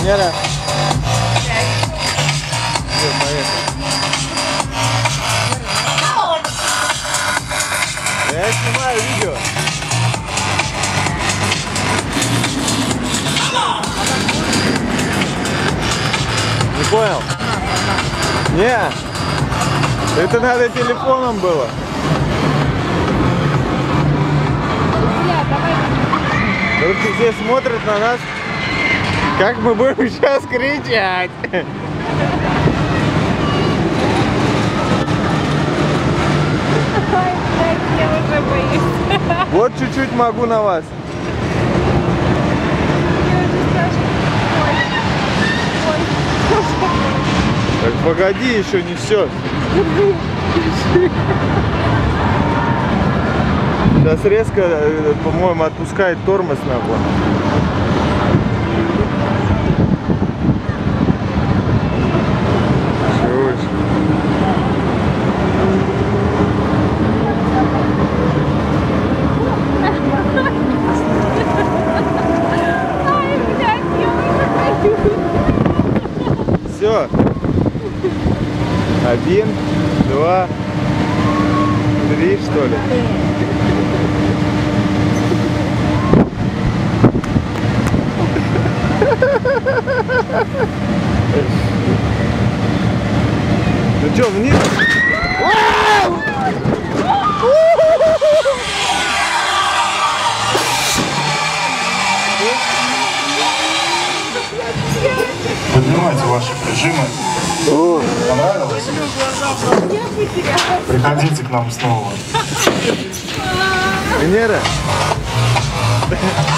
Венера. Все, поехали. Я снимаю видео. Не понял? Не. Это надо телефоном было. Короче, все смотрят на нас, как мы будем сейчас кричать. Ой, блядь, я уже боюсь. Вот чуть-чуть могу на вас. Мне уже страшно. Ой, ой. Так погоди, еще не все. Сейчас резко, по-моему, отпускает тормоз нахуй. Чушь. Ай, блядь, я уже боюсь. Все. 1, 2, 3, что ли? Ну что, вниз? Поднимайте ваши прижимы. Понравилось? Приходите к нам снова. Венера?